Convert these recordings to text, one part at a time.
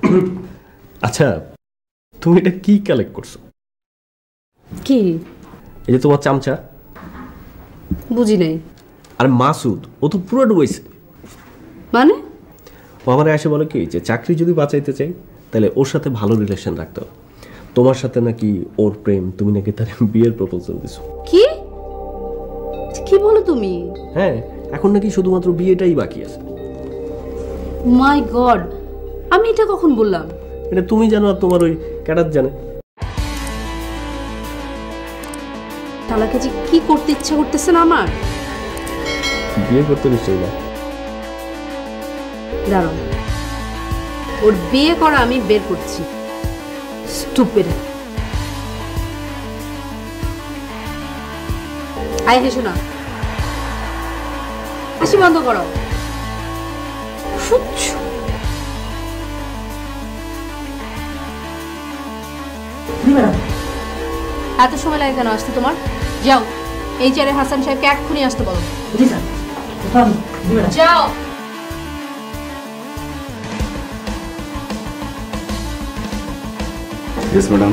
আচ্ছা তুমি এটা কি কালেক্ট করছো? কি? এই যে তোমার চামচা। বুঝি নাই। আর মাসুদ ও তো পুরো ডুবাইছে। মানে? ও আমার এসে বলে কি যে চাকরি যদি বাঁচাইতে চাই তাহলে ওর সাথে ভালো রিলেশন রাখতে হবে। তোমার সাথে নাকি ওর প্রেম, তুমি নাকি তার বিয়ের প্রপোজাল দিছো। কি কি বলো তুমি? হ্যাঁ, এখন নাকি শুধুমাত্র বিয়েটাই বাকি আছে। মাই গড, আমি এটা কখন বললাম? এটা তুমি জানো আর তোমার ওই ক্যাডার জানে। তালাকে যে কি করতে ইচ্ছা করতেছে না আমার। বিয়ে করতে নিশ্চয়ই না। দাঁড়াও, ওর বিয়ে করা আমি বের করছি। স্টুপিড। আয় হেসো না, হাসি বন্ধ করো। এত সময় লাগে কেন আসতে তোমার? যাও, এই চেয়ারে হাসান সাহেবকে এক্ষুনি আসতে বলো। যাও। Yes, madam.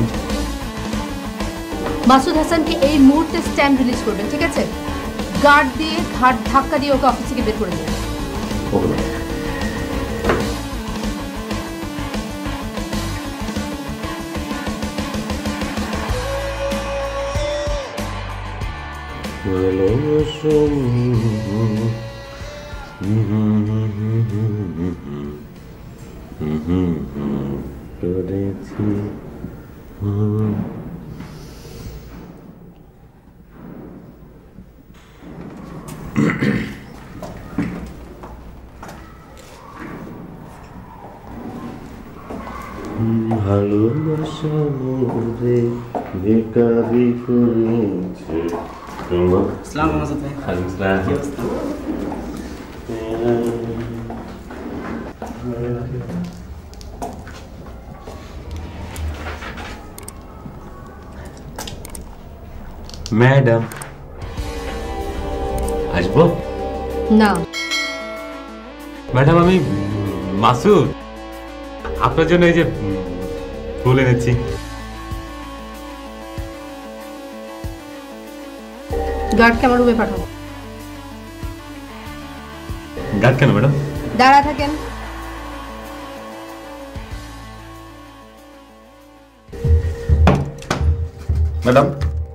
মাসুদ হাসানকে এই মুহূর্তে স্ট্যান্ড রিলিজ করবেন, ঠিক আছে? গার্ড দিয়ে ঘাট ধাক্কা দিয়ে ওকে অফিস থেকে বের করে দেবেন। Okay madam. ভালোবাসা মোরে বেকারি করেছে তোমার। আসসালামু আলাইকুম। ম্যাডাম আসবো? না ম্যাডাম, আমি মাসুদ, আপনার জন্য এই যে ফুল এনেছি। গার্ডকে আমার রুমে পাঠাবো। গার্ড কেন ম্যাডাম? দাঁড়া থাকেন। ম্যাডাম,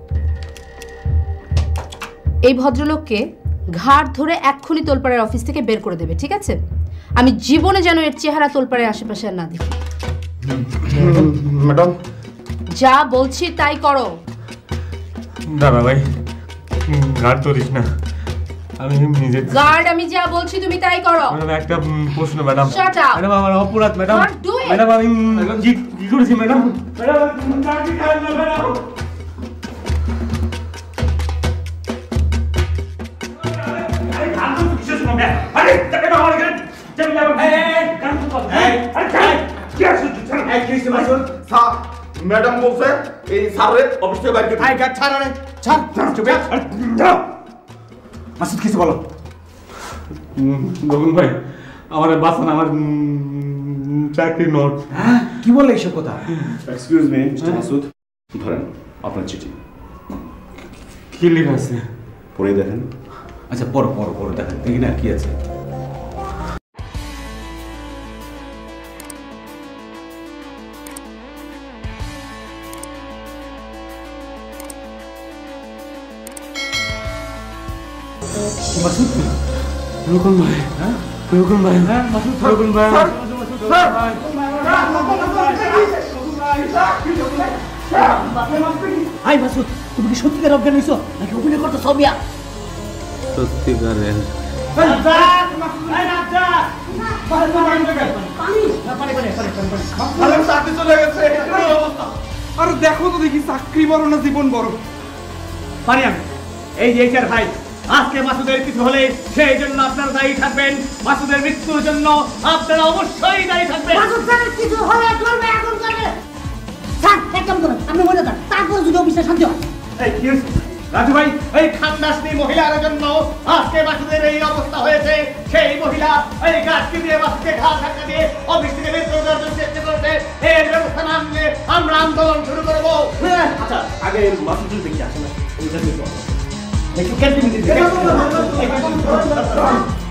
এই ভদ্রলোককে ঘাড় ধরে এক্ষুনি তোলপাড়ের অফিস থেকে বের করে দেবে, ঠিক আছে? আমি জীবনে যেন এর চেহারা তোলপাড়ের আশেপাশে আর না দেখি। ম্যাডাম, যা বলছি তাই করো। দাদা ভাই, গার্ড ধরিস না, আমি নিজে। গার্ড, আমি যা বলছি তুমি তাই করো। ম্যাডাম একটা প্রশ্ন ম্যাডাম। Shut up! ম্যাডাম আমার অপরাধ ম্যাডাম। Do it! ম্যাডাম আমি কি করেছি ম্যাডাম? ম্যাডাম গার্ড খায় না ম্যাডাম। ম্যাডাম বলছে এই স্যারের অফিস থেকে বাইরে ছাড়। মাসুদ কিছু বলো। গগন ভাই, আমার বাঁচান, আমার চাকরি নোট। হ্যাঁ, কি বলে এইসব কথা? এক্সকিউজ মি মিস্টার মাসুদ, ধরেন আপনার চিঠি। কি লেখা আছে? পড়ে দেখেন। আচ্ছা, পড়ো দেখেন, দেখি না কি আছে। মাসুদ, রুকন ভাই, হ্যাঁ রুকন ভাই, হ্যাঁ মাসুদ, রুকন ভাই, হাই মাসুদ, তুমি কি সত্যিকার অজ্ঞান হইছো নাকি অভিনয় করতে সবিয়া? সত্যিকারের। আর দেখো তো দেখি চাকরি বড় না জীবন বড়। পারি আমি। এই যে এইচার ভাই, আজকে মাসুদের কিছু হলে সেই জন্য আপনারা দায়ী থাকবেন। মাসুদের মৃত্যুর জন্য আপনারা অবশ্যই দায়ী থাকবেন। মাসুদ স্যারের কিছু হলে করবে এখন করবে। স্যার, এক কাম করুন, আপনি বলে দেন, তারপর যদি অফিসে শান্তি হয়। এই কি হয়েছে? রাজু ভাই, এই খানদাসী মহিলার জন্য আজকে মাসুদের এই অবস্থা হয়েছে। সেই মহিলা এই গাছকে দিয়ে মাসুদকে ঘা ধাক্কা দিয়ে অফিস থেকে বের করে দেওয়ার জন্য চেষ্টা করেছে। এর ব্যবস্থা না নিলে আমরা আন্দোলন শুরু করবো। আচ্ছা, আগে মাসুদুল দেখি আসে না। একটু ক্যান্টিন